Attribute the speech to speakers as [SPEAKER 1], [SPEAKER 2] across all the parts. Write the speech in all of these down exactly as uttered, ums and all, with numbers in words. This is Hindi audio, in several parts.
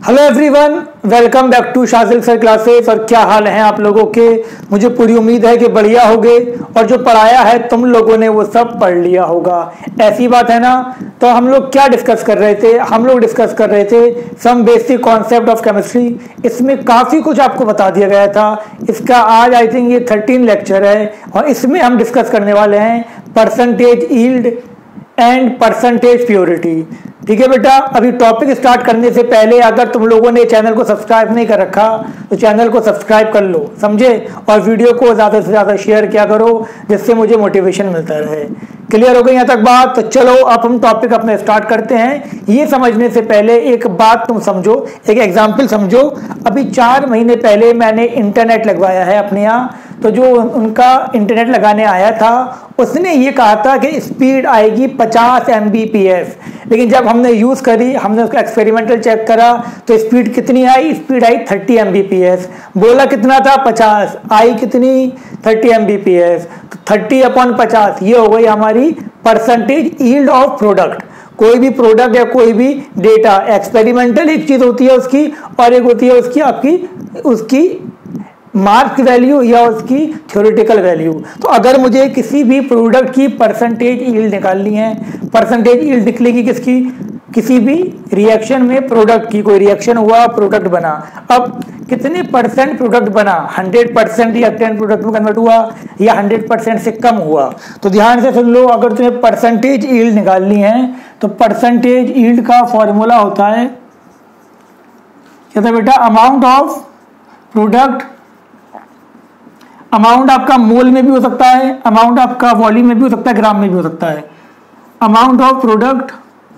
[SPEAKER 1] Hello everyone, welcome back to Shajil sir classes. और क्या हाल है आप लोगों के? मुझे पूरी उम्मीद है कि बढ़िया होगे और जो पढ़ाया है तुम लोगों ने वो सब पढ़ लिया होगा। ऐसी बात है ना? तो हम लोग क्या डिस्कस कर रहे थे? हम लोग डिस्कस कर रहे थे some basic concept of chemistry. इसमें काफ़ी कुछ आपको बता दिया गया था। इसका आज आई थिंक ये थर्टीन लेक्चर है और इसमें हम डिस्कस करने वाले हैं percentage yield and percentage purity. ठीक है बेटा, अभी टॉपिक स्टार्ट करने से पहले अगर तुम लोगों ने चैनल को सब्सक्राइब नहीं कर रखा तो चैनल को सब्सक्राइब कर लो, समझे? और वीडियो को ज़्यादा से ज़्यादा शेयर किया करो जिससे मुझे मोटिवेशन मिलता रहे। क्लियर हो गई यहाँ तक बात? तो चलो अब हम टॉपिक अपने स्टार्ट करते हैं। ये समझने से पहले एक बात तुम समझो, एक एग्जाम्पल समझो। अभी चार महीने पहले मैंने इंटरनेट लगवाया है अपने यहाँ। तो जो उनका इंटरनेट लगाने आया था उसने ये कहा था कि स्पीड आएगी पचास एम बी पी एस, लेकिन जब हमने यूज़ करी, हमने उसका एक्सपेरिमेंटल चेक करा तो स्पीड कितनी आई? स्पीड आई thirty M B P S. बोला कितना था? पचास। आई कितनी? Thirty M B P S. तो थर्टी अपॉन पचास ये हो गई हमारी परसेंटेज यील्ड ऑफ प्रोडक्ट। कोई भी प्रोडक्ट या कोई भी डेटा एक्सपेरिमेंटल एक चीज़ होती है उसकी, और एक होती है उसकी आपकी उसकी मार्क वैल्यू या उसकी थ्योरेटिकल वैल्यू। तो अगर मुझे किसी भी प्रोडक्ट की परसेंटेज यील्ड निकालनी है, परसेंटेज यील्ड निकलेगी किसकी? किसी भी रिएक्शन में प्रोडक्ट की, कोई रिएक्शन हुआ प्रोडक्ट बना, अब कितने परसेंट प्रोडक्ट बना? हंड्रेड परसेंट या टेन प्रोडक्ट में कन्वर्ट हुआ या हंड्रेड परसेंट से कम हुआ? तो ध्यान से सुन लो, अगर तुम्हें परसेंटेज यील्ड निकालनी है तो परसेंटेज यील्ड का फॉर्मूला होता है क्या था बेटा? Amount of product. अमाउंट आपका मोल में भी हो सकता है, अमाउंट आपका वॉल्यूम में भी हो सकता है, ग्राम में भी हो सकता है। Amount of product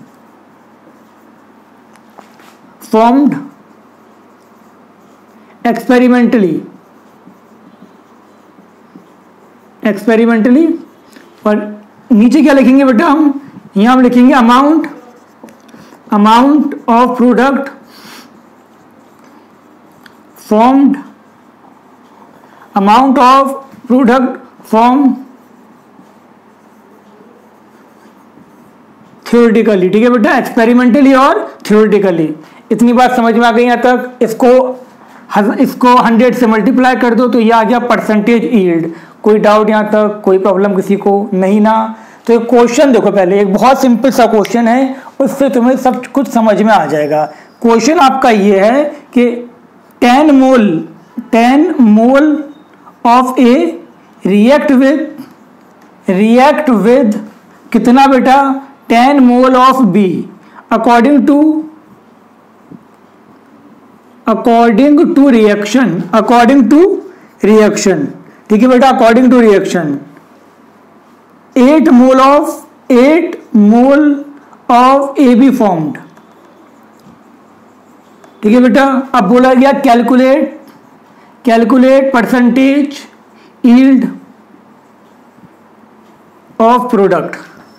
[SPEAKER 1] formed experimentally experimentally और नीचे क्या लिखेंगे बेटा? हम यहां हम लिखेंगे amount amount of product formed amount of product form theoretically. ठीक है बेटा, एक्सपेरिमेंटली और थ्योरेटिकली। इतनी बात समझ में आ गई यहाँ तक? इसको इसको हंड्रेड से मल्टीप्लाई कर दो तो ये आ गया परसेंटेज यील्ड। कोई डाउट यहाँ तक? कोई प्रॉब्लम किसी को? नहीं ना? तो एक क्वेश्चन देखो पहले, एक बहुत सिंपल सा क्वेश्चन है, उससे तुम्हें सब कुछ समझ में आ जाएगा। क्वेश्चन आपका ये है कि ten mole ten mole of A react with react with कितना बेटा? Ten mole of B according to according to reaction according to reaction ठीक है बेटा, according to reaction eight mole of eight mole of A B formed. ठीक है बेटा, अब बोला गया calculate calculate percentage yield of product.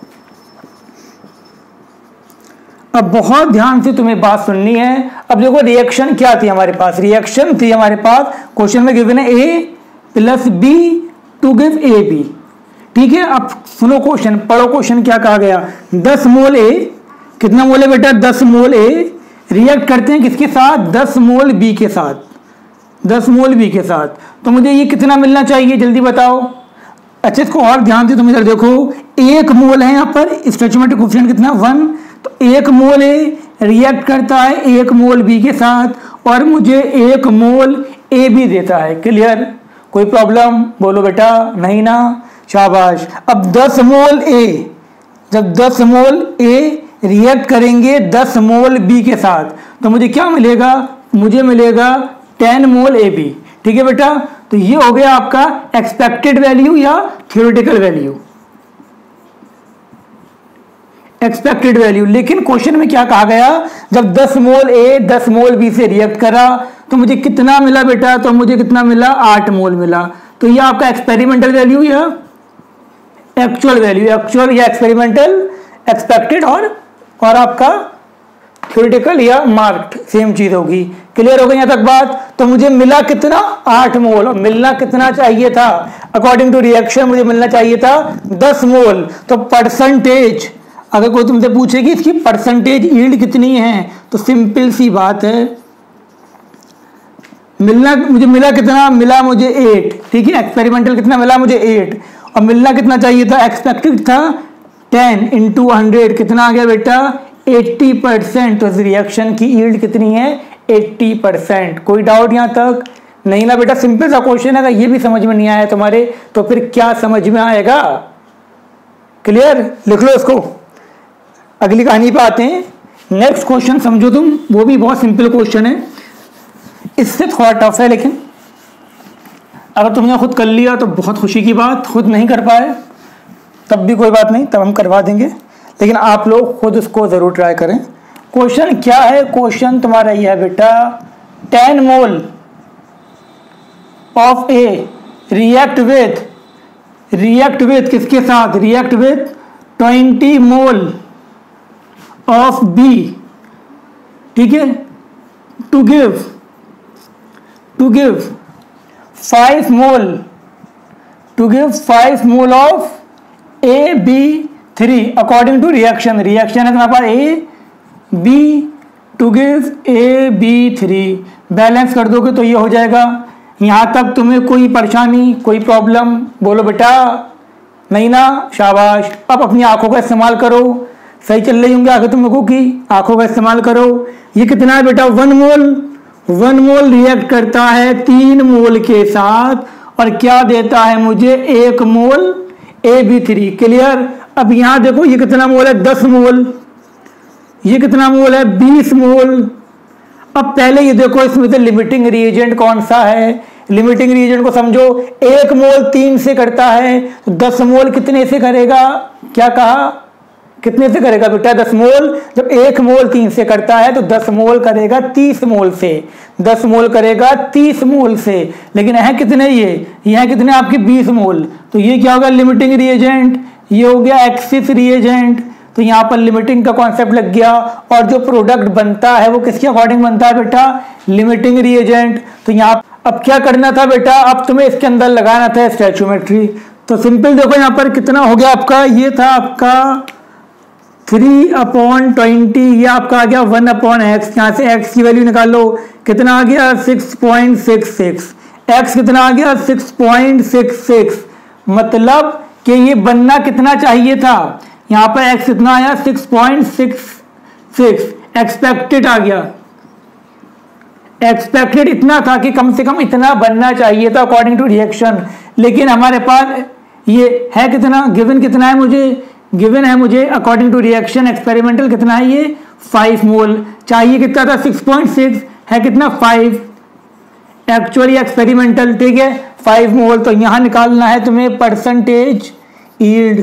[SPEAKER 1] अब बहुत ध्यान से तुम्हें बात सुननी है। अब देखो रिएक्शन क्या थी हमारे पास? रिएक्शन थी हमारे पास, क्वेश्चन में गिवन है A plus B to give A B. ठीक है, अब सुनो क्वेश्चन, पढ़ो क्वेश्चन क्या कहा गया। दस मोल ए, कितना मोल है बेटा? दस मोल ए रिएक्ट करते हैं किसके साथ? दस मोल बी के साथ दस मोल बी के साथ। तो मुझे ये कितना मिलना चाहिए जल्दी बताओ। अच्छा, इसको और ध्यान से तुम इधर देखो, एक मोल है यहाँ पर, स्टोइचियोमेट्रिक कोएफिशिएंट कितना? वन। तो एक मोल ए रिएक्ट करता है एक मोल बी के साथ और मुझे एक मोल ए बी देता है। क्लियर? कोई प्रॉब्लम? बोलो बेटा। नहीं ना? शाबाश। अब दस मोल ए, जब दस मोल ए रिएक्ट करेंगे दस मोल बी के साथ तो मुझे क्या मिलेगा? मुझे मिलेगा टेन मोल ए बी। ठीक है बेटा, तो ये हो गया आपका एक्सपेक्टेड वैल्यू या थ्योरेटिकल वैल्यू, एक्सपेक्टेड वैल्यू। लेकिन क्वेश्चन में क्या कहा गया? जब दस मोल ए दस मोल बी से रिएक्ट करा तो मुझे कितना मिला बेटा? तो मुझे कितना मिला? आठ मोल मिला। तो ये आपका एक्सपेरिमेंटल वैल्यू या एक्चुअल वैल्यू, एक्चुअल या एक्सपेरिमेंटल, एक्सपेक्टेड और और आपका थ्योरेटिकल या मार्क्ड सेम चीज होगी। क्लियर हो गई यहाँ तक बात? तो मुझे मिला कितना? आठ मोल। मिलना कितना चाहिए था? अकॉर्डिंग टू रिएक्शन मुझे मिलना चाहिए था दस मोल। तो परसेंटेज अगर कोई तुमसे पूछे कि इसकी परसेंटेज यील्ड कितनी है, तो सिंपल सी बात है, मिलना मुझे मिला कितना, मिला मुझे एट, ठीक है, एक्सपेरिमेंटल कितना मिला मुझे एट, और मिलना कितना चाहिए था, एक्सपेक्टेड था टेन इंटू हंड्रेड, कितना आ गया बेटा एट्टी परसेंट। तो इस रिएक्शन की यील्ड कितनी है, एट्टी परसेंट। कोई डाउट यहाँ तक नहीं ना बेटा, सिंपल सा क्वेश्चन है। अगर ये भी समझ में नहीं आया तुम्हारे तो फिर क्या समझ में आएगा, क्लियर, लिख लो इसको। अगली कहानी पे आते हैं, नेक्स्ट क्वेश्चन समझो तुम, वो भी बहुत सिंपल क्वेश्चन है, इससे थोड़ा टफ है, लेकिन अगर तुमने खुद कर लिया तो बहुत खुशी की बात, खुद नहीं कर पाए तब भी कोई बात नहीं, तब हम करवा देंगे, लेकिन आप लोग खुद इसको जरूर ट्राई करें। क्वेश्चन क्या है, क्वेश्चन तुम्हारा ये है बेटा, ten mole of A react with react with किसके साथ, react with twenty mole of B, ठीक है, to give to give five mole to give five mole of A B three according to reaction. Reaction है तुम्हारे पास A B to give A B three, balance कर दोगे तो ये हो जाएगा। यहाँ तक तुम्हें कोई परेशानी, कोई प्रॉब्लम, बोलो बेटा नहीं ना, शाबाश। अब अपनी आंखों का इस्तेमाल करो, सही चल रही होंगी आगे तुम लोगों की, आंखों का इस्तेमाल करो। ये कितना है बेटा, one mole, one mole react करता है तीन मोल के साथ, और क्या देता है मुझे, एक मोल ए बी थ्री, क्लियर। अब यहाँ देखो ये कितना मोल है, दस मोल, ये कितना मोल है, बीस मोल। अब पहले ये देखो इसमें से लिमिटिंग रिएजेंट कौन सा है, लिमिटिंग रिएजेंट को समझो। एक मोल तीन से करता है तो दस मोल कितने से करेगा, क्या कहा, कितने से करेगा बेटा, दस मोल। जब एक मोल तीन से करता है तो दस मोल करेगा तीस मोल से, दस मोल करेगा तीस मोल से। लेकिन है कितने, ये यह कितने आपके बीस मोल, तो ये क्या होगा, लिमिटिंग रिएजेंट, ये हो गया एक्सिस रिएजेंट। तो यहाँ पर लिमिटिंग का कॉन्सेप्ट लग गया, और जो प्रोडक्ट बनता है वो किसके अकॉर्डिंग बनता है बेटा, लिमिटिंग रिएजेंट। तो यहाँ अब क्या करना था बेटा, अब तुम्हें इसके अंदर लगाना था स्टोइचियोमेट्री। तो सिंपल देखो यहाँ पर कितना हो गया आपका, ये था आपका थ्री अपॉन ट्वेंटी, ये आपका आ गया वन अपॉन एक्स, यहाँ से एक्स की वैल्यू निकालो, कितना आ गया six point six six, X कितना आ गया सिक्स पॉइंट सिक्स सिक्स। मतलब कि ये बनना कितना चाहिए था, यहाँ पर एक्स कितना आया six point six six, expected आ गया, एक्सपेक्टेड इतना था कि कम से कम इतना बनना चाहिए था अकॉर्डिंग टू रिएक्शन। लेकिन हमारे पास ये है कितना, गिवन कितना है मुझे, गिवन है मुझे अकॉर्डिंग टू रिएक्शन एक्सपेरिमेंटल कितना है, ये फाइव मोल, चाहिए कितना था सिक्स पॉइंट सिक्स, है कितना फाइव, एक्चुअली एक्सपेरिमेंटल, ठीक है, फाइव मोल। तो यहां निकालना है तुम्हें परसेंटेज यील्ड,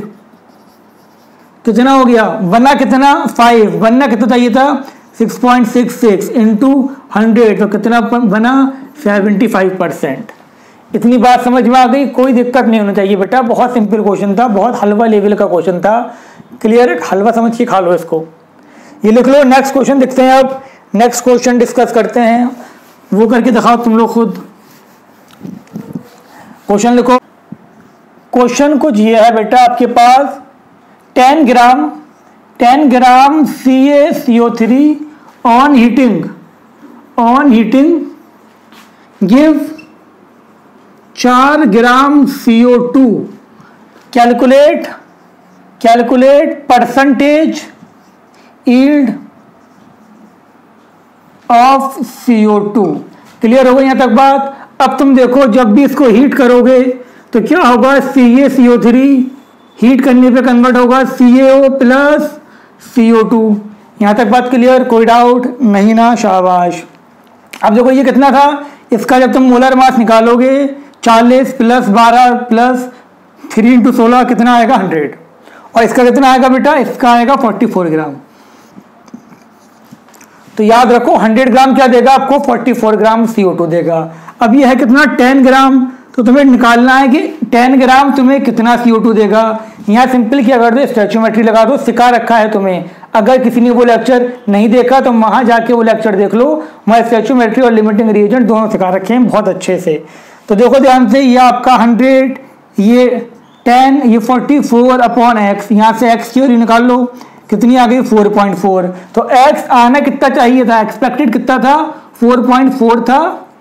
[SPEAKER 1] कितना हो गया, बना कितना फाइव, बनना कितना चाहिए था six point six six into hundred, तो कितना बना सेवेंटी फाइव परसेंट। इतनी बात समझ में आ गई, कोई दिक्कत नहीं होनी चाहिए बेटा, बहुत सिंपल क्वेश्चन था, बहुत हलवा लेवल का क्वेश्चन था, क्लियर है, हलवा समझ के खा लो इसको। ये लिख लो, नेक्स्ट क्वेश्चन देखते हैं। अब नेक्स्ट क्वेश्चन डिस्कस करते हैं, वो करके दिखाओ तुम लोग खुद। क्वेश्चन लिखो, क्वेश्चन कुछ ये है बेटा, आपके पास ten gram ten gram C A C O three on heating on heating give चार gram C O two, calculate calculate percentage yield of C O two. Clear हो गई यहाँ तक बात। अब तुम देखो, जब भी इसको हीट करोगे तो क्या होगा, सी A C O three heat करने पे कन्वर्ट होगा सी ए O plus C O to. यहाँ तक बात क्लियर, कोई डाउट नहीं ना, शाबाश। अब देखो ये कितना था, इसका जब तुम मोलर मास निकालोगे चालीस प्लस बारह प्लस थ्री इंटू सोलह कितना आएगा हंड्रेड, और इसका कितना आएगा बेटा, इसका आएगा फोर्टी फोर ग्राम। तो याद रखो हंड्रेड ग्राम क्या देगा आपको, forty four gram C O two देगा। अब ये है कितना टेन ग्राम, तो तुम्हें निकालना है कि टेन ग्राम तुम्हें कितना सी ओ टू देगा। यहाँ सिंपल क्या कर दो, स्टोइचियोमेट्री लगा दो, सिखा रखा है तुम्हें। अगर किसी ने वो लेक्चर नहीं देखा तो वहां जाके वो लेक्चर देख लो, वहाँ स्टोइचियोमेट्री और लिमिटिंग रिएजेंट दोनों सिखा रखे हैं बहुत अच्छे से। तो देखो ध्यान से, ये आपका हंड्रेड, ये टेन, ये फोर्टी फोर अपॉन एक्स, यहाँ से एक्स की वैल्यू निकाल लो, कितनी आ गई फोर पॉइंट फोर। तो एक्स आना कितना चाहिए था, एक्सपेक्टेड कितना था फोर पॉइंट फोर था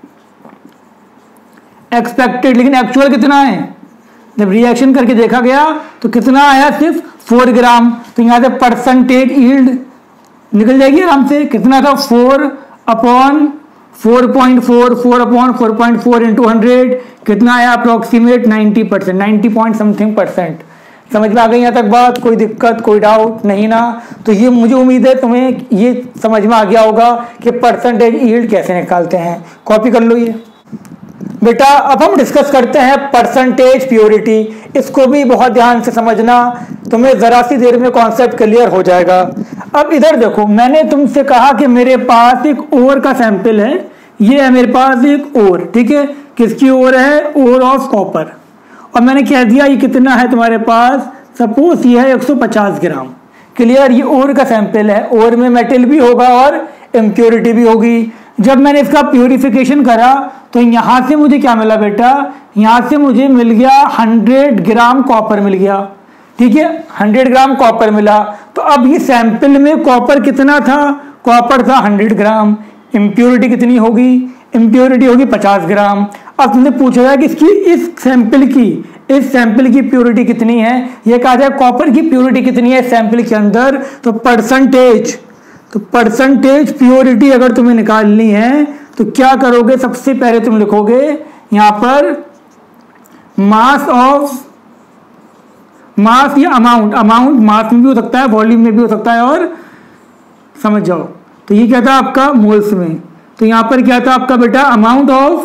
[SPEAKER 1] एक्सपेक्टेड, लेकिन एक्चुअल कितना है, जब रिएक्शन करके देखा गया तो कितना आया सिर्फ फोर ग्राम। तो यहां से परसेंटेज यील्ड निकल जाएगी आराम से, कितना था four upon four point four, four upon four point four into hundred, कितना आया approximate ninety percent, ninety point something percent. समझ में आ गई यहाँ तक बात, कोई दिक्कत कोई डाउट नहीं ना। तो ये मुझे उम्मीद है तुम्हें ये समझ में आ गया होगा कि परसेंटेज यील्ड कैसे निकालते हैं। कॉपी कर लो ये बेटा। अब हम डिस्कस करते हैं परसेंटेज प्योरिटी। इसको भी बहुत ध्यान से समझना, तुम्हें जरा सी देर में कॉन्सेप्ट क्लियर हो जाएगा। अब इधर देखो, मैंने तुमसे कहा कि मेरे पास एक ओर का सैंपल है, ये है मेरे पास एक ओर, ठीक है, किसकी ओर है, ओर ऑफ कॉपर। और मैंने कह दिया ये कितना है तुम्हारे पास, सपोज ये है एक सौ पचास ग्राम। क्लियर, ये ओर का सैंपल है, ओर में मेटल भी होगा और इम्प्योरिटी भी होगी। जब मैंने इसका प्यूरिफिकेशन करा तो यहां से मुझे क्या मिला बेटा, यहां से मुझे मिल गया हंड्रेड ग्राम कॉपर मिल गया, ठीक है, हंड्रेड ग्राम कॉपर मिला। तो अब ये सैंपल में कॉपर कितना था, कॉपर था हंड्रेड ग्राम। इम्प्योरिटी कितनी होगी, इम्प्योरिटी होगी पचास ग्राम। अब तुमने पूछा है कि इसकी इस सैंपल की इस सैंपल की प्योरिटी कितनी है, ये कहा जाए कॉपर की प्योरिटी कितनी है सैंपल के अंदर। तो परसेंटेज तो परसेंटेज प्योरिटी अगर तुम्हें निकालनी है तो क्या करोगे, सबसे पहले तुम लिखोगे यहां पर मास ऑफ, मास या अमाउंट, अमाउंट मास में भी हो सकता है, वॉल्यूम में भी हो सकता है, और समझ जाओ। तो ये क्या था आपका मोल्स में। तो यहां पर क्या था आपका बेटा, amount of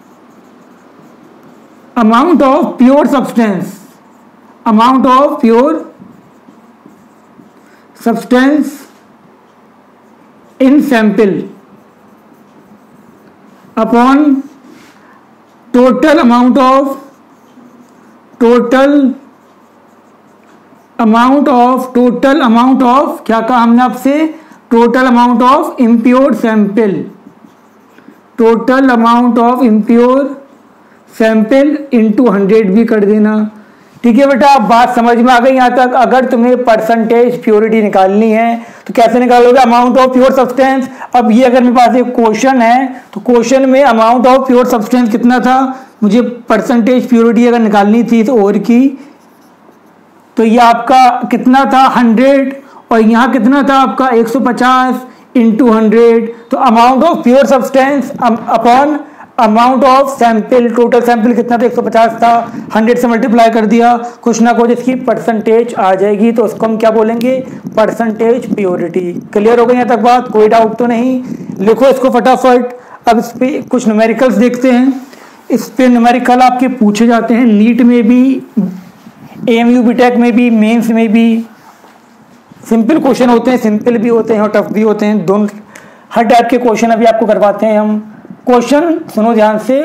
[SPEAKER 1] amount of pure substance, amount of pure substance in sample upon total amount of total amount of total amount of क्या कहा हमने आपसे, total amount of impure sample, total amount of impure sample into hundred भी कर देना। ठीक है बेटा, अब बात समझ में आ गई यहाँ तक। अगर तुम्हें परसेंटेज प्योरिटी निकालनी है तो कैसे निकालोगे, अमाउंट ऑफ प्योर सब्सटेंस। अब ये अगर मेरे पास एक क्वेश्चन है तो क्वेश्चन में अमाउंट ऑफ प्योर सब्सटेंस कितना था, मुझे परसेंटेज प्योरिटी अगर निकालनी थी तो और की, तो ये आपका कितना था हंड्रेड, और यहाँ कितना था आपका एक सौ पचास इंटू हंड्रेड। तो amount of pure substance upon amount of sample, total sample कितना था एक सौ पचास था, हंड्रेड से मल्टीप्लाई कर दिया, कुछ ना कुछ इसकी परसेंटेज आ जाएगी। तो उसको हम क्या बोलेंगे, परसेंटेज प्योरिटी। क्लियर हो गई यहाँ तक बात, कोई डाउट तो नहीं। लिखो इसको फटाफट। अब इस पे कुछ न्यूमेरिकल्स देखते हैं। इस पे न्यूमेरिकल आपके पूछे जाते हैं नीट में भी, एएमयू बीटेक में भी, मेंस में भी। सिंपल क्वेश्चन होते हैं, सिंपल भी होते हैं और टफ भी होते हैं, दोनों हर टाइप के क्वेश्चन अभी आपको करवाते हैं हम। क्वेश्चन सुनो ध्यान से।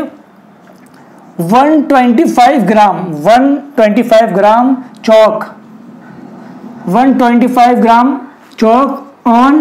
[SPEAKER 1] एक सौ पच्चीस ग्राम एक सौ पच्चीस ग्राम चौक एक सौ पच्चीस gram chalk on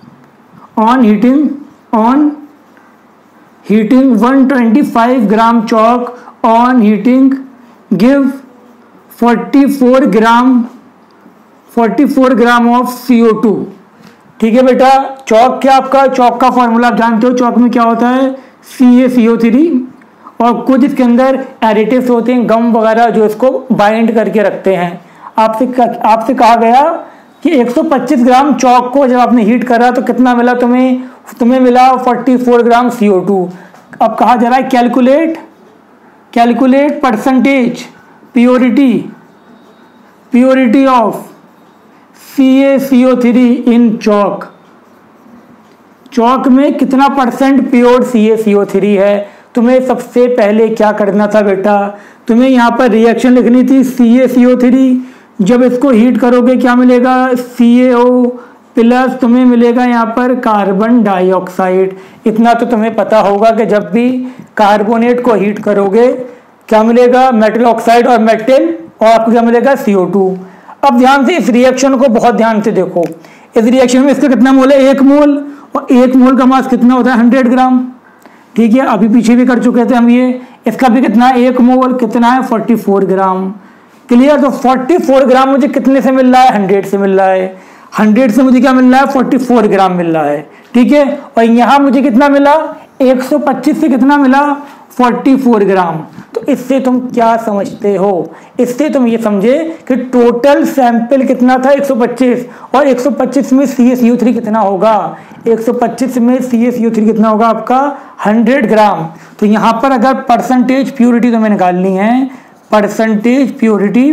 [SPEAKER 1] on heating on heating एक सौ पच्चीस gram chalk on heating give चौवालीस ग्राम चौवालीस gram of C O to. ठीक है बेटा, चौक क्या आपका, चौक का फॉर्मूला आप जानते हो, चौक में क्या होता है सी ए सी ओ थ्री, और कुछ इसके अंदर एडिटिव्स होते हैं, गम वगैरह, जो इसको बाइंड करके रखते हैं। आपसे आपसे कहा गया कि एक सौ पच्चीस ग्राम चौक को जब आपने हीट करा तो कितना मिला तुम्हें, तुम्हें मिला चौवालीस ग्राम सी ओ टू। अब कहा जा रहा है calculate calculate percentage purity purity of C A C O three in chalk. Chalk में कितना percent pure C A C O three है। तुम्हें सबसे पहले क्या करना था बेटा, तुम्हें यहाँ पर रिएक्शन लिखनी थी सी ए सी ओ थ्री। जब इसको हीट करोगे क्या मिलेगा, सी ए ओ प्लस तुम्हें मिलेगा यहाँ पर कार्बन डाइऑक्साइड। इतना तो तुम्हें पता होगा कि जब भी कार्बोनेट को हीट करोगे क्या मिलेगा, मेटल ऑक्साइड और मेटल, और आपको क्या मिलेगा सी ओ टू। अब ध्यान से इस रिएक्शन को बहुत ध्यान से देखो। इस रिएक्शन में इसका कितना मोल है, एक मोल, और एक मोल का मास कितना होता है हंड्रेड ग्राम। ठीक है, अभी पीछे भी कर चुके थे हम ये। इसका भी कितना है, एक मोल कितना है चौवालीस ग्राम। क्लियर, तो चौवालीस ग्राम मुझे कितने से मिल रहा है, हंड्रेड से मिल रहा है। हंड्रेड से मुझे क्या मिल रहा है, फोर्टी फोर ग्राम मिल रहा है, ठीक है। और यहाँ मुझे कितना मिला, एक सौ पच्चीस से कितना मिला, चौवालीस ग्राम। तो इससे तुम क्या समझते हो, इससे तुम ये समझे कि टोटल सैंपल कितना था एक सौ पच्चीस, और एक सौ पच्चीस में सी एस यू थ्री कितना होगा, एक सौ पच्चीस में सी एस यू थ्री कितना होगा आपका सौ ग्राम। तो यहाँ पर अगर परसेंटेज प्योरिटी तुम्हें निकालनी है, परसेंटेज प्योरिटी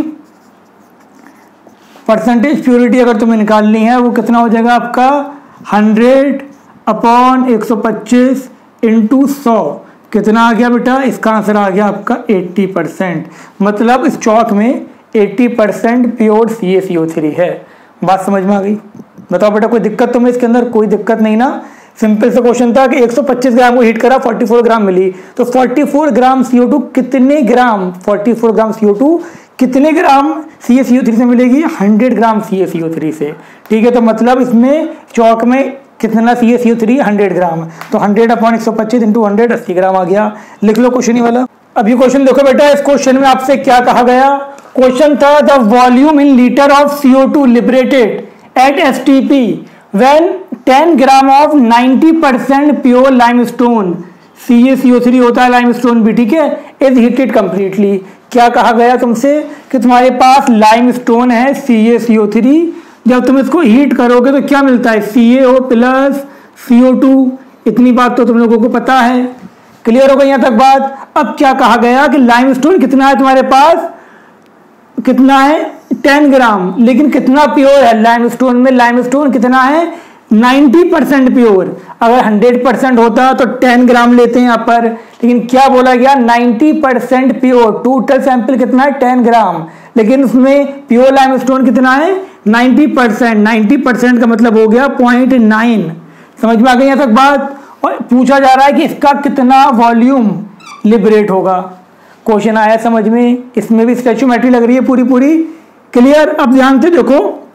[SPEAKER 1] परसेंटेज प्योरिटी अगर तुम्हें निकालनी है, वो कितना हो जाएगा आपका हंड्रेड अपॉन एक सौ पच्चीस इंटू सौ, कितना आ गया बेटा, इसका आंसर आ गया आपका अस्सी परसेंट। मतलब इस चौक में अस्सी percent pure C A C O three है। बात समझ में आ गई? बताओ बेटा कोई दिक्कत तुम्हें इसके अंदर? कोई दिक्कत नहीं ना, सिंपल सा क्वेश्चन था कि एक सौ पच्चीस ग्राम को हीट करा, चौवालीस ग्राम मिली, तो चौवालीस ग्राम सी ओ टू कितने ग्राम, चौवालीस ग्राम सी ओ टू कितने ग्राम C A C O three से मिलेगी, सौ ग्राम C A C O three से, ठीक है। तो मतलब इसमें चौक में कितना सी A C O three, hundred gram, तो हंड्रेड अपॉन एक सौ पच्चीस इंटू हंड्रेड अस्सी ग्राम आ गया। लिख लो क्वेश्चन ही वाला। अब ये क्वेश्चन देखो बेटा, इस क्वेश्चन में आपसे क्या कहा गया, क्वेश्चन था the volume in litre of C O two liberated at S T P when ten gram of ninety percent pure limestone, C A C O three होता है लाइमस्टोन भी, ठीक है, इज हीटेड कंप्लीटली। क्या कहा गया तुमसे कि तुम्हारे पास लाइमस्टोन है सी ए सी ओ थ्री, जब तुम इसको हीट करोगे तो क्या मिलता है, सी ए O plus C O to. इतनी बात तो तुम लोगों को पता है, क्लियर हो गई यहाँ तक बात। अब क्या कहा गया कि लाइमस्टोन कितना है तुम्हारे पास, कितना है टेन ग्राम, लेकिन कितना प्योर है लाइमस्टोन में, लाइमस्टोन कितना है नाइंटी परसेंट प्योर। अगर हंड्रेड परसेंट होता तो टेन ग्राम लेते हैं यहाँ पर, लेकिन क्या बोला गया ninety percent pure. Total sample कितना है टेन ग्राम, लेकिन उसमें प्योर लाइमस्टोन कितना है नाइंटी परसेंट। नाइंटी परसेंट का मतलब हो गया पॉइंट नाइन। समझ में आ गई यहाँ तक बात। और पूछा जा रहा है कि इसका कितना वॉल्यूम लिबरेट होगा। क्वेश्चन आया समझ में, इसमें भी स्टैच्यूमेट्री लग रही है पूरी पूरी, क्लियर। अब ध्यान से देखो,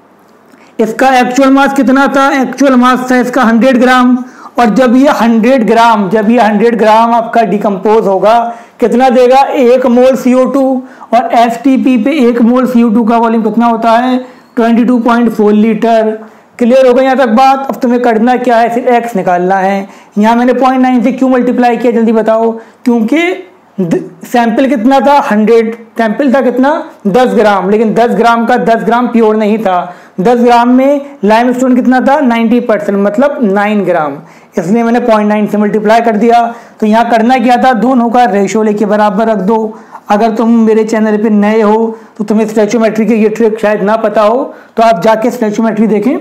[SPEAKER 1] इसका एक्चुअल मास कितना था, एक्चुअल मास था इसका हंड्रेड ग्राम, और जब ये हंड्रेड ग्राम जब ये हंड्रेड ग्राम आपका डिकम्पोज होगा कितना देगा, एक मोल सी ओ टू, और एस टी पी पे एक मोल सी ओ टू का वॉल्यूम कितना होता है twenty two point four litre. Clear हो गई यहाँ तक बात। अब तुम्हें करना क्या है, सिर्फ एक्स निकालना है। यहाँ मैंने पॉइंट नाइन से क्यों मल्टीप्लाई किया जल्दी बताओ, क्योंकि सैंपल कितना था हंड्रेड, सैंपल था कितना दस ग्राम, लेकिन दस ग्राम का दस ग्राम प्योर नहीं था, दस ग्राम में लाइमस्टोन कितना था नाइंटी परसेंट, मतलब नाइन ग्राम, इसलिए मैंने पॉइंट नाइन से मल्टीप्लाई कर दिया। तो यहाँ करना क्या था, दोनों का रेशो लेके बराबर रख दो। अगर तुम मेरे चैनल पे नए हो तो तुम्हें स्टैच्यूमेट्री की ये ट्रिक शायद ना पता हो, तो आप जाके स्टैच्यूमेट्री देखें,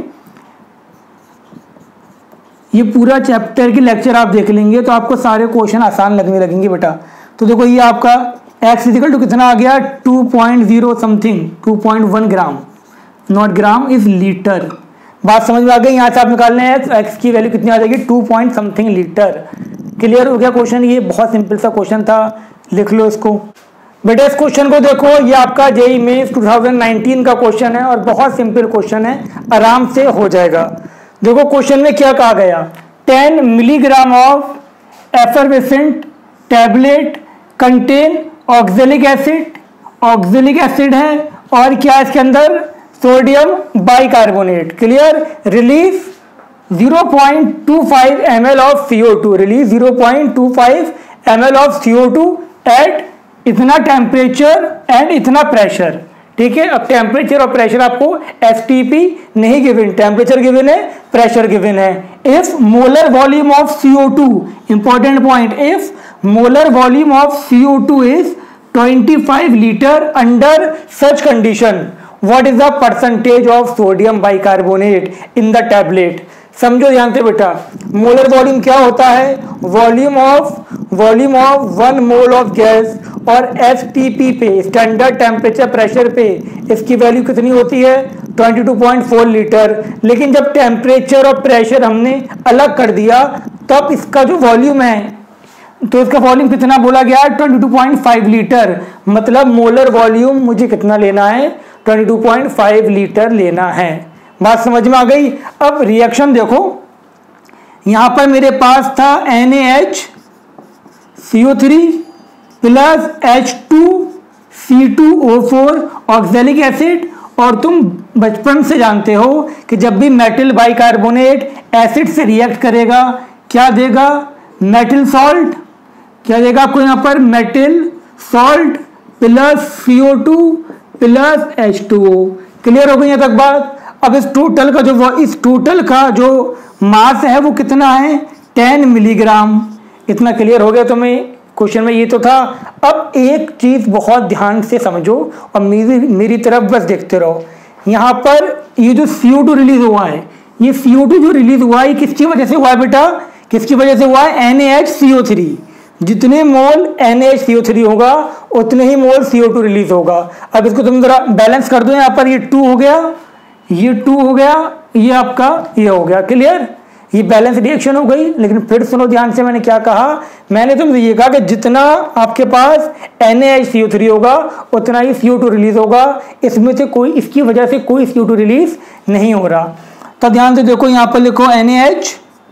[SPEAKER 1] ये पूरा चैप्टर के लेक्चर आप देख लेंगे तो आपको सारे क्वेश्चन आसान लगने लगेंगे बेटा। तो देखो ये आपका एक्स इजिकल टू कितना आ गया two point zero something, two point one gram, not gram is litre. बात समझ में आ गई। यहाँ से आप निकालने हैं तो एक्स की वैल्यू कितनी आ जाएगी two point something litre. Clear हो गया क्वेश्चन। ये बहुत सिंपल सा क्वेश्चन था, लिख लो इसको बेटा। इस क्वेश्चन को देखो, ये आपका JEE mains two thousand nineteen का क्वेश्चन है और बहुत सिंपल क्वेश्चन है, आराम से हो जाएगा। देखो क्वेश्चन में क्या कहा गया, ten milligram of effervescent tablet contain oxalic acid, oxalic acid है और क्या इसके अंदर sodium bicarbonate. Clear. Release zero point two five M L of C O two, release zero point two five M L of C O two at इतना टेम्परेचर एंड इतना प्रेशर। ठीक है। अब टेम्परेचर और प्रेशर आपको एस टी पी नहीं गिवन, टेम्परेचर गिवन है, प्रेशर गिवन है। If molar volume of C O two, important point, if molar volume of C O two is twenty five litre under such condition, what is the percentage of sodium bicarbonate in the tablet. समझो ध्यान से बेटा, मोलर वॉल्यूम क्या होता है, volume of volume of one mole of gas, और एस टी पी पे स्टैंडर्ड टेम्परेचर प्रेशर पे इसकी वैल्यू कितनी होती है twenty two point four litre. लेकिन जब टेम्परेचर और प्रेशर हमने अलग कर दिया तब इसका जो वॉल्यूम है, तो इसका वॉल्यूम कितना बोला गया है twenty two point five litre. मतलब मोलर वॉल्यूम मुझे कितना लेना है twenty two point five litre लेना है। बात समझ में आ गई। अब रिएक्शन देखो, यहां पर मेरे पास था N A H C O three plus H two C two O four oxalic acid, और तुम बचपन से जानते हो कि जब भी मेटल बाइकार्बोनेट एसिड से रिएक्ट करेगा क्या देगा, मेटल सॉल्ट, क्या देगा आपको यहाँ पर, metal salt plus C O two plus H two O. Clear हो गई यहाँ तक बात। अब इस टोटल का जो इस टोटल का जो मास है वो कितना है, टेन मिलीग्राम। इतना क्लियर हो गया तुम्हें, क्वेश्चन में ये तो था। अब एक चीज बहुत ध्यान से समझो और मेरी मेरी तरफ बस देखते रहो। यहाँ पर ये जो सी ओ टू रिलीज हुआ है, ये सी ओ टू जो रिलीज हुआ है किसकी वजह से हुआ है बेटा, किसकी वजह से हुआ है, N A H C O three. जितने mole N A H C O three होगा उतने ही मोल सी ओ टू रिलीज होगा। अब इसको तुम जरा बैलेंस कर दो, यहाँ पर ये टू हो गया, ये टू हो गया, ये आपका ये हो गया। क्लियर, ये बैलेंस रिएक्शन हो गई। लेकिन फिर सुनो ध्यान से, मैंने क्या कहा, मैंने तुमसे ये कहा कि जितना आपके पास N A H C O three होगा उतना ही सी ओ टू रिलीज होगा। इसमें से कोई, इसकी वजह से कोई सी ओ टू रिलीज नहीं हो रहा। तो ध्यान से देखो, यहाँ पर लिखो N A H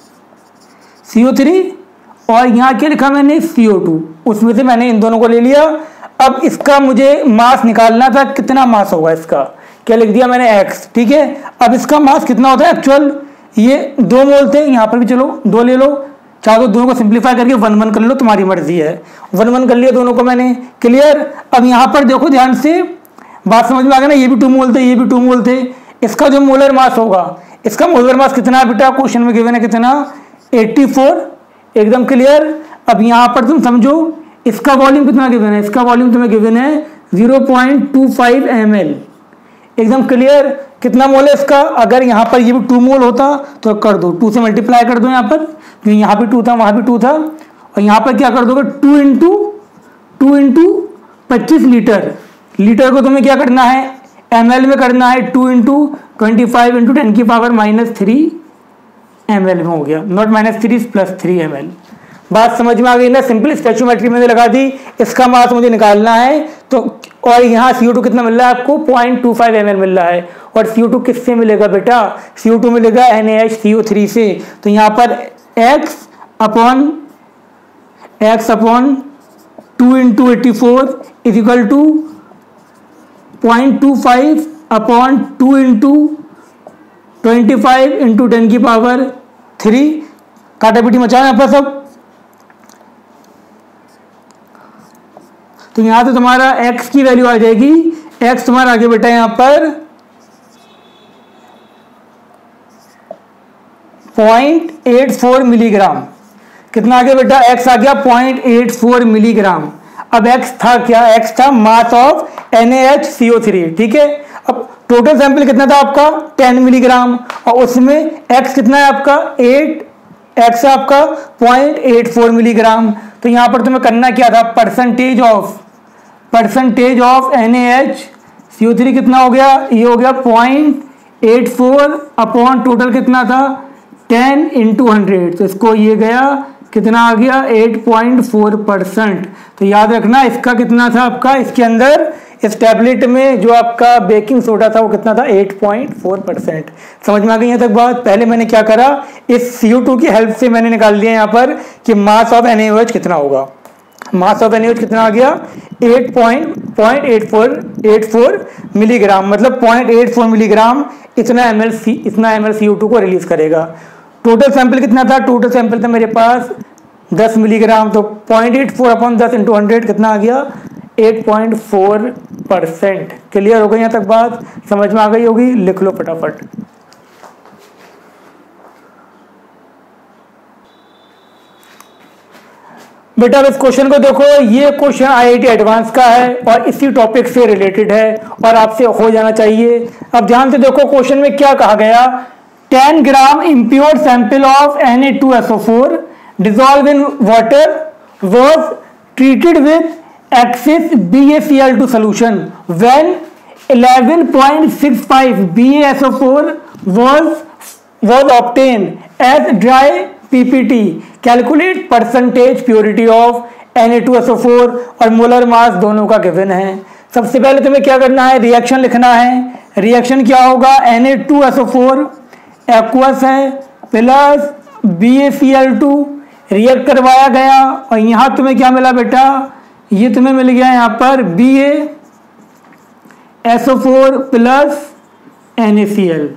[SPEAKER 1] C O three और यहाँ क्या लिखा मैंने, सी ओ टू। उसमें से मैंने इन दोनों को ले लिया। अब इसका मुझे मास निकालना था, कितना मास होगा इसका, क्या लिख दिया मैंने, एक्स। ठीक है, अब इसका मास कितना होता है एक्चुअल, ये दो मोल थे, यहाँ पर भी चलो दो ले लो, चाहो दोनों को सिंप्लीफाई करके वन वन कर लो, तुम्हारी मर्जी है। वन वन कर लिया दोनों को मैंने। क्लियर। अब यहाँ पर देखो ध्यान से, बात समझ में आ गया ना, ये भी टू मोल थे, ये भी टू मोल थे। इसका जो मोलर मास होगा, इसका मोलर मास कितना है बेटा, क्वेश्चन में गिवन है कितना, एट्टी फोर। एकदम क्लियर। अब यहाँ पर तुम समझो, इसका वॉल्यूम कितना गिवन है, इसका वॉल्यूम तुम्हें गिवन है zero point two five M L. एकदम क्लियर। कितना मोल है इसका, अगर यहाँ पर ये भी टू मोल होता तो कर दो, टू से मल्टीप्लाई कर दो यहाँ पर, क्योंकि यहाँ भी टू था वहाँ भी टू था। और यहाँ पर क्या कर दोगे, टू इंटू टू इंटू पच्चीस लीटर। लीटर को तुम्हें क्या करना है, एम एल में करना है, two into twenty five into ten की power minus three M L में हो गया, not minus three plus three M L. बात समझ में आ गई ना, सिंपल स्टैच्यूमेट्री मैंने लगा दी। इसका मास मुझे निकालना है तो, और यहाँ सी ओ टू कितना मिल रहा है आपको, point two five M L मिल रहा है। और सी ओ टू किससे मिलेगा बेटा, सी ओ टू मिलेगा N A H C O three से। तो यहाँ पर x upon x upon two into eighty four is equal to point two five upon two into twenty five into ten की पावर थ्री। काटा पीटी मचाओ यहाँ पर सब। तो यहां से तुम्हारा x की वैल्यू आ जाएगी, x तुम्हारा आगे बेटा यहां पर पॉइंट एट फोर मिलीग्राम। कितना आ गया बेटा, x आ गया पॉइंट एट फोर मिलीग्राम। अब x था क्या, x था mass of N A H C O three. ठीक है, अब टोटल सैंपल कितना था आपका, टेन मिलीग्राम, और उसमें x कितना है आपका, एट, x आपका पॉइंट एट फोर मिलीग्राम। तो यहां पर तुम्हें करना क्या था, percentage of percentage of N A H C O three कितना हो गया, ये हो गया point eight four upon total कितना था, टेन इंटू हंड्रेड। तो इसको ये गया कितना आ गया, एट पॉइंट फोर परसेंट। तो याद रखना इसका कितना था आपका, इसके अंदर इस टैबलेट में जो आपका बेकिंग सोडा था वो कितना था, एट पॉइंट फोर परसेंट। समझ में आ गई यहाँ तक बात। पहले मैंने क्या करा, इस सी ओ टू की हेल्प से मैंने निकाल दिया यहाँ पर कि mass of N A O H कितना होगा। Mass of N A O H कितना आ गया, eight point eight four milligram, मतलब पॉइंट एट फोर मिलीग्राम इतना एम एल सी इतना M L C O two को रिलीज करेगा। टोटल सैंपल कितना था, टोटल सैंपल था मेरे पास दस मिलीग्राम। तो पॉइंट एट फोर अपॉन दस इंटू हंड्रेड कितना आ गया, eight point four percent. Clear हो गई यहाँ तक बात, समझ में आ गई होगी, लिख लो फटाफट। बेटा अब इस क्वेश्चन को देखो, ये question I I T advance का है और इसी टॉपिक से रिलेटेड है और आपसे हो जाना चाहिए। अब ध्यान से देखो क्वेश्चन में क्या कहा गया, ten gram impure sample of N A two S O four dissolved in water was treated with excess B a C l two solution when eleven point six five B a S O four was was obtained as dry P P T. Calculate percentage purity of N A two S O four और मोलर मास दोनों का गिवन है। सबसे पहले तुम्हें क्या करना है, रिएक्शन लिखना है। रिएक्शन क्या होगा, N A two S O four aqueous है plus B A C L two react करवाया गया और यहाँ तुम्हें क्या मिला बेटा, ये तुम्हें मिल गया यहाँ पर B A S O four plus N A C L.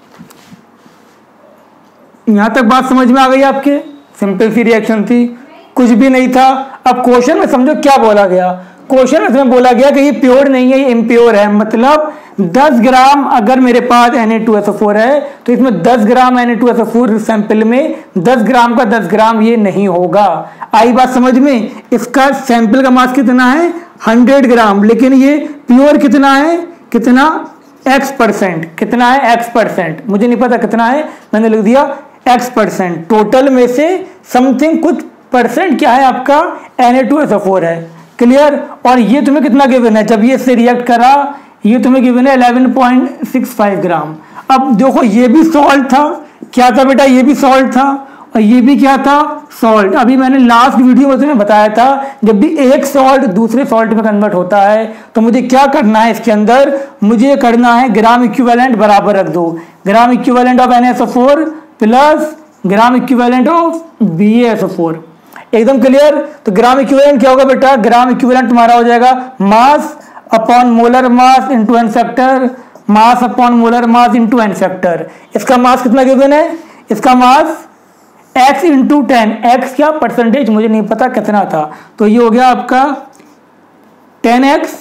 [SPEAKER 1] यहां तक बात समझ में आ गई आपके? सिंपल सी रिएक्शन थी, कुछ भी नहीं था। अब क्वेश्चन में समझो क्या बोला गया। क्वेश्चन में इसमें बोला गया कि ये प्योर नहीं है, ये इम्प्योर है। मतलब दस ग्राम अगर मेरे पास N A two S O four है तो इसमें दस gram N A two S O four sample में दस ग्राम का दस ग्राम ये नहीं होगा। आई बात समझ में? इसका सैंपल का मास कितना है? हंड्रेड ग्राम, लेकिन ये प्योर कितना है? कितना? X percent. कितना है? X percent. मुझे नहीं पता कितना है, मैंने लिख दिया एक्स परसेंट। टोटल में से समथिंग कुछ परसेंट क्या है आपका? N A two S O four है। क्लियर? और ये तुम्हें कितना गिवन है? जब ये इससे रिएक्ट करा ये तुम्हें गिवन है eleven point six five gram. अब देखो ये भी सॉल्ट था। क्या था बेटा? ये भी सॉल्ट था और ये भी क्या था? सॉल्ट। अभी मैंने लास्ट वीडियो में तुम्हें बताया था जब भी एक सॉल्ट दूसरे सॉल्ट में कन्वर्ट होता है तो मुझे क्या करना है इसके अंदर? मुझे करना है ग्राम इक्विवेलेंट बराबर रख दो। Gram equivalent of N A S O four plus gram equivalent of B A S O four. एकदम क्लियर? तो ग्राम इक्विवेलेंट क्या होगा बेटा? ग्राम इक्विवेलेंट तुम्हारा हो जाएगा mass upon molar mass into N factor, mass upon molar mass into N factor. इसका मास कितना गिवन है? इसका mass x into ten. X क्या? परसेंटेज, मुझे नहीं पता कितना था। तो ये हो गया आपका ten x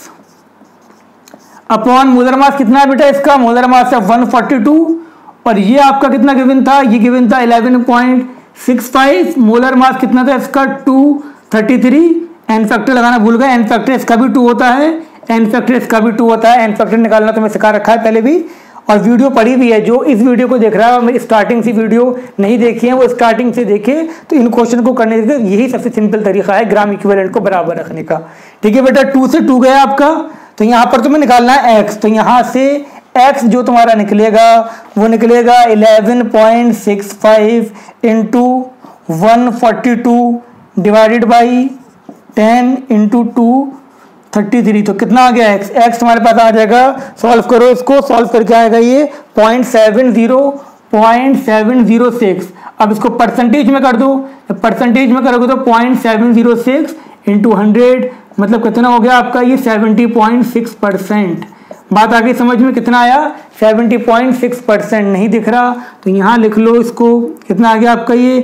[SPEAKER 1] upon molar mass कितना है बेटा? इसका मोलर मास है वन फोर्टी टू और ये आपका कितना गिवन था? ये गिवन था eleven point six five. Molar mass कितना था इसका? Two thirty three. N factor लगाना भूल गए, एन फैक्टर इसका भी टू होता है, एन फैक्टर इसका भी टू होता है। एन फैक्टर निकालना तो मैं सिखा रखा है पहले भी और वीडियो पड़ी भी है। जो इस वीडियो को देख रहा है मेरी स्टार्टिंग से वीडियो नहीं देखी है वो स्टार्टिंग से देखे तो इन क्वेश्चन को करने का यही सबसे सिंपल तरीका है ग्राम इक्विवेलेंट को बराबर रखने का। ठीक है बेटा? टू से टू गया आपका, तो यहाँ पर तुम्हें निकालना है एक्स। तो यहाँ से एक्स जो तुम्हारा निकलेगा वो निकलेगा eleven point six five into one forty two divided by ten into two thirty three. तो कितना आ गया? एक्स। एक्स तुम्हारे पास आ जाएगा, सॉल्व करो इसको, सॉल्व करके आएगा ये point seven zero point seven zero six. अब इसको परसेंटेज में कर दो, परसेंटेज में करोगे तो point seven zero six into hundred मतलब कितना हो गया आपका? ये सेवेंटी पॉइंट सिक्स परसेंट। बात आगे समझ में? कितना आया? Seventy point six percent. नहीं दिख रहा तो यहाँ लिख लो इसको। कितना आ गया आपका? ये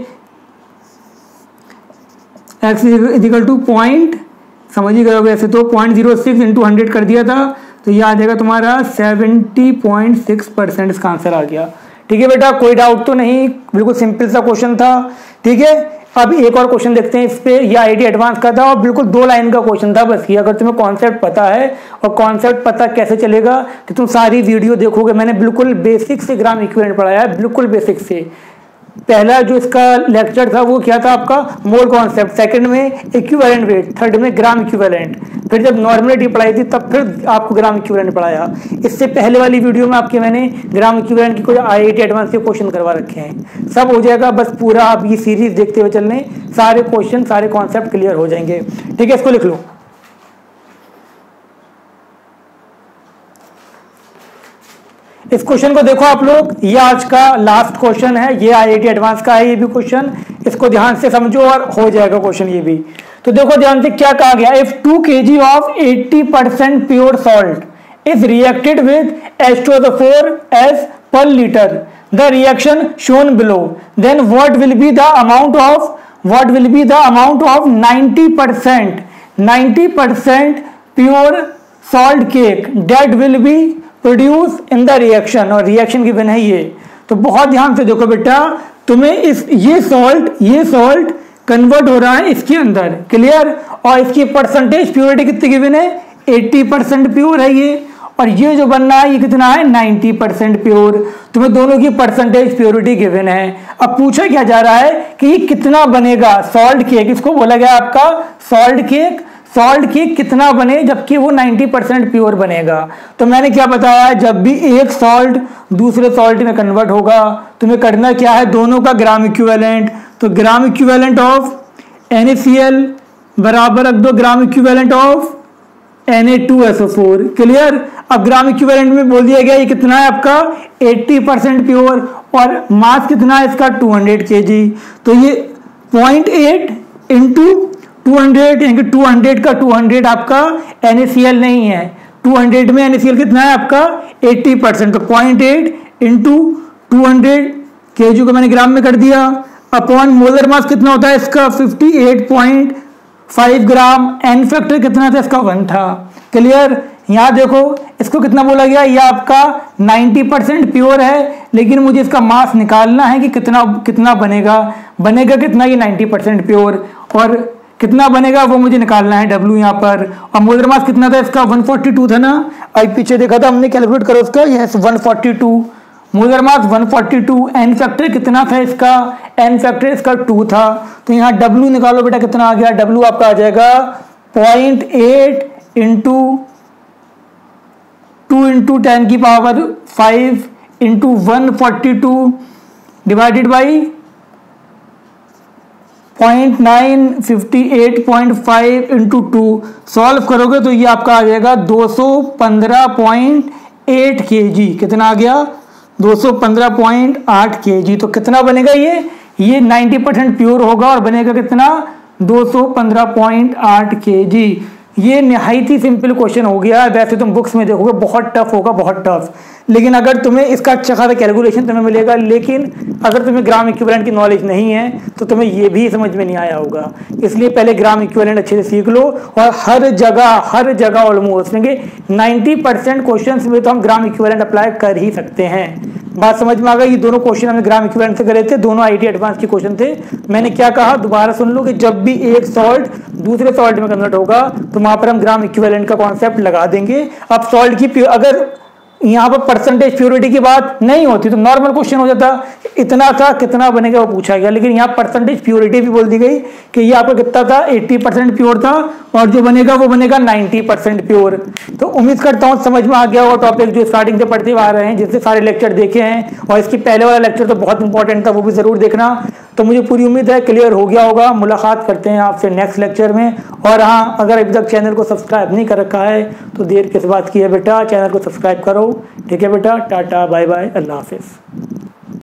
[SPEAKER 1] एक्स इजिकल टू पॉइंट, समझ ही गए होगे ऐसे तो point zero six into hundred कर दिया था तो ये आ जाएगा तुम्हारा सेवेंटी पॉइंट सिक्स परसेंट। इसका आंसर आ गया। ठीक है बेटा? कोई डाउट तो नहीं? बिल्कुल सिंपल सा क्वेश्चन था। ठीक है? अब एक और क्वेश्चन देखते हैं इस पे। ये आईआईटी एडवांस का था और बिल्कुल दो लाइन का क्वेश्चन था बस। ये अगर तुम्हें कॉन्सेप्ट पता है और कॉन्सेप्ट पता कैसे चलेगा कि तुम सारी वीडियो देखोगे। मैंने बिल्कुल बेसिक से ग्राम इक्विवेलेंट पढ़ाया है, बिल्कुल बेसिक से। पहला जो इसका लेक्चर था वो क्या था आपका? Mole concept. सेकंड में इक्विवेलेंट वेट, थर्ड में ग्राम इक्विवेलेंट। फिर जब नॉर्मलिटी पढ़ाई थी तब फिर आपको ग्राम इक्विवेलेंट पढ़ाया। इससे पहले वाली वीडियो में आपके मैंने ग्राम इक्विवेलेंट की कोई आईआईटी एडवांस के क्वेश्चन करवा रखे हैं। सब हो जाएगा, बस पूरा आप ये सीरीज देखते हुए चलने, सारे क्वेश्चन सारे कॉन्सेप्ट क्लियर हो जाएंगे। ठीक है? इसको लिख लो। इस क्वेश्चन को देखो आप लोग, ये आज का लास्ट क्वेश्चन है, ये आईआईटी एडवांस का है ये भी क्वेश्चन। इसको ध्यान से समझो और हो जाएगा क्वेश्चन ये भी। तो देखो ध्यान से क्या कहा गया? If two K G of eighty percent pure salt is reacted with H two S O four as per litre the reaction shown below, then what will be the amount of what will be the amount of ninety percent ninety percent pure salt cake that will be produce in the reaction. और रिएक्शन की बिना है ये। तो बहुत ध्यान से देखो बेटा, तुम्हें इस ये सॉल्ट ये सॉल्ट कन्वर्ट हो रहा है इसके अंदर। क्लियर? और इसकी परसेंटेज प्योरिटी कितनी गिवन है? एटी परसेंट प्योर है ये। और ये जो बन रहा है ये कितना है? Ninety percent pure. तुम्हें दोनों की परसेंटेज प्योरिटी गिवन है। अब पूछा क्या जा रहा है कि ये कितना बनेगा सॉल्ट केक। इसको बोला गया आपका सॉल्ट केक। सॉल्ट केक कितना बने जबकि वो नाइंटी परसेंट प्योर बनेगा। तो मैंने क्या बताया? जब भी एक सॉल्ट दूसरे सॉल्ट में कन्वर्ट होगा तुम्हें करना क्या है? दोनों का ग्राम इक्विवेलेंट। तो gram equivalent of N A C L बराबर रख दो gram equivalent of N A two S O four. Clear? अब ग्राम इक्विवेलेंट में बोल दिया गया ये कितना है आपका? एटी परसेंट प्योर और मास कितना है इसका? Two hundred K G. तो ये point eight into two hundred, यानी टू हंड्रेड का टू हंड्रेड आपका एन ए सी एल नहीं है टू हंड्रेड में NaCl कितना है आपका अस्सी परसेंट, तो point eight into two hundred K G को मैंने ग्राम में कर दिया अपॉन मोलर मास कितना होता है इसका fifty eight point five gram, N factor कितना था इसका वन था। क्लियर। यहाँ देखो इसको कितना बोला गया, ये आपका नब्बे परसेंट प्योर है, लेकिन मुझे इसका मास निकालना है कि कितना कितना बनेगा बनेगा कितना, ये नब्बे परसेंट प्योर, और कितना बनेगा वो मुझे निकालना है डब्ल्यू यहाँ पर। और मोलर मास कितना था इसका वन फोर्टी टू था ना, अब पीछे देखा था हमने, कैलकुलेट करो उसका, yes one forty two, molar mass one forty two, N factor कितना था इसका, एन फैक्टर इसका टू था, तो यहाँ डब्ल्यू निकालो बेटा कितना आ गया, डब्ल्यू आपका आ जाएगा point eight into two into ten की power five into one forty two divided by point nine fifty eight point five into two, solve करोगे तो ये आपका आ जाएगा दो सौ पंद्रह पॉइंट एट के जी, कितना आ गया दो सौ पंद्रह पॉइंट आठ के जी। तो कितना बनेगा ये ये नब्बे परसेंट प्योर होगा और बनेगा कितना दो सौ पंद्रह पॉइंट आठ के जी। ये निहायत ही सिंपल क्वेश्चन हो गया। वैसे तुम बुक्स में देखोगे बहुत टफ होगा, बहुत टफ, लेकिन अगर तुम्हें इसका अच्छा खासा कैलकुलेशन तुम्हें मिलेगा, लेकिन अगर तुम्हें ग्राम इक्विवेलेंट की नॉलेज नहीं है तो तुम्हें ये भी समझ में नहीं आया होगा। इसलिए पहले ग्राम इक्विवेलेंट अच्छे से सीख लो, और हर जगह हर जगह ऑलमोस्ट नब्बे परसेंट क्वेश्चन में तो हम ग्राम इक्विवेलेंट अप्लाई कर ही सकते हैं। बात समझ में आ गई। ये दोनों क्वेश्चन हमने ग्राम इक्विवेलेंट से करे थे, दोनों आईटी एडवांस के क्वेश्चन थे। मैंने क्या कहा दोबारा सुन लो कि जब भी एक सॉल्ट दूसरे सॉल्ट में कन्वर्ट होगा तो वहां पर हम ग्राम इक्विवेलेंट का कॉन्सेप्ट लगा देंगे। अब सॉल्ट की अगर यहाँ पर परसेंटेज प्योरिटी की बात नहीं होती तो नॉर्मल क्वेश्चन हो जाता, इतना था कितना बनेगा वो पूछा गया, लेकिन यहाँ परसेंटेज प्योरिटी भी बोल दी गई कि ये आपका कितना था अस्सी परसेंट प्योर था, और जो बनेगा वो बनेगा नब्बे परसेंट प्योर। तो उम्मीद करता हूँ समझ में आ गया वो टॉपिक जो स्टार्टिंग से पढ़ते आ रहे हैं, जिससे सारे लेक्चर देखे हैं, और इसकी पहले वाला लेक्चर तो बहुत इंपॉर्टेंट था, वो भी जरूर देखना। तो मुझे पूरी उम्मीद है क्लियर हो गया होगा। मुलाकात करते हैं आपसे नेक्स्ट लेक्चर में। और हाँ, अगर अभी तक चैनल को सब्सक्राइब नहीं कर रखा है तो देर किस बात की है बेटा, चैनल को सब्सक्राइब करो। ठीक है बेटा, टाटा बाय बाय, अल्लाह हाफिज़।